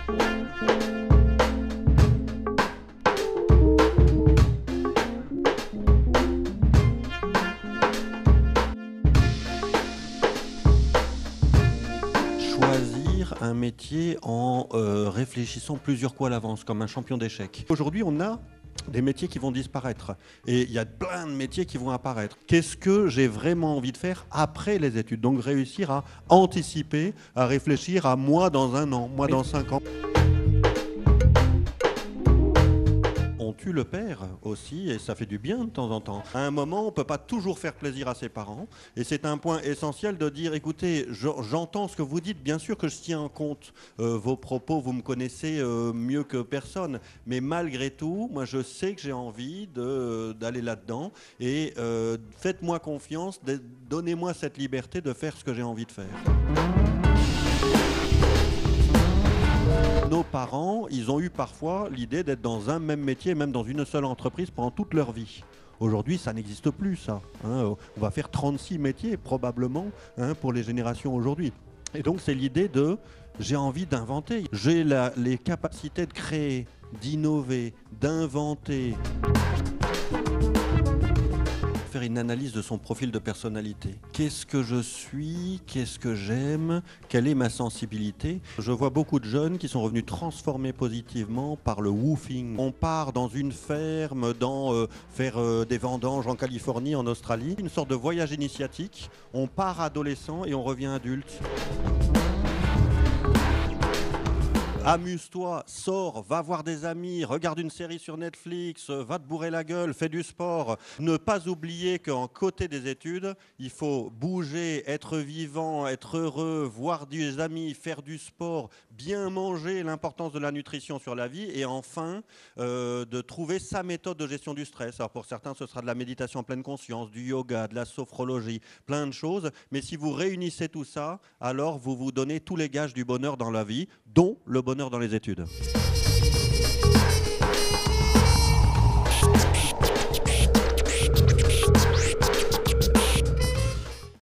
Choisir un métier en réfléchissant plusieurs coups à l'avance, comme un champion d'échecs. Aujourd'hui, on a des métiers qui vont disparaître et il y a plein de métiers qui vont apparaître. Qu'est-ce que j'ai vraiment envie de faire après les études? Donc réussir à anticiper, à réfléchir à moi dans 1 an, moi dans 5 ans. On tue le père aussi et ça fait du bien de temps en temps. À un moment, on ne peut pas toujours faire plaisir à ses parents et c'est un point essentiel de dire écoutez, j'entends ce que vous dites, bien sûr que je tiens en compte vos propos, vous me connaissez mieux que personne, mais malgré tout, moi je sais que j'ai envie d'aller là-dedans et faites-moi confiance, donnez-moi cette liberté de faire ce que j'ai envie de faire. Nos parents, ils ont eu parfois l'idée d'être dans un même métier, même dans une seule entreprise pendant toute leur vie. Aujourd'hui, ça n'existe plus, ça. On va faire 36 métiers, probablement, pour les générations aujourd'hui. Et donc, c'est l'idée de « j'ai envie d'inventer ». J'ai les capacités de créer, d'innover, d'inventer. Faire une analyse de son profil de personnalité. Qu'est-ce que je suis? Qu'est-ce que j'aime? Quelle est ma sensibilité? Je vois beaucoup de jeunes qui sont revenus transformés positivement par le woofing. On part dans une ferme, faire des vendanges en Californie, en Australie. Une sorte de voyage initiatique. On part adolescent et on revient adulte. Amuse-toi, sors, va voir des amis, regarde une série sur Netflix, va te bourrer la gueule, fais du sport. Ne pas oublier qu'en côté des études, il faut bouger, être vivant, être heureux, voir des amis, faire du sport, bien manger, l'importance de la nutrition sur la vie et enfin de trouver sa méthode de gestion du stress. Alors pour certains, ce sera de la méditation en pleine conscience, du yoga, de la sophrologie, plein de choses. Mais si vous réunissez tout ça, alors vous vous donnez tous les gages du bonheur dans la vie, dont le bonheur dans les études.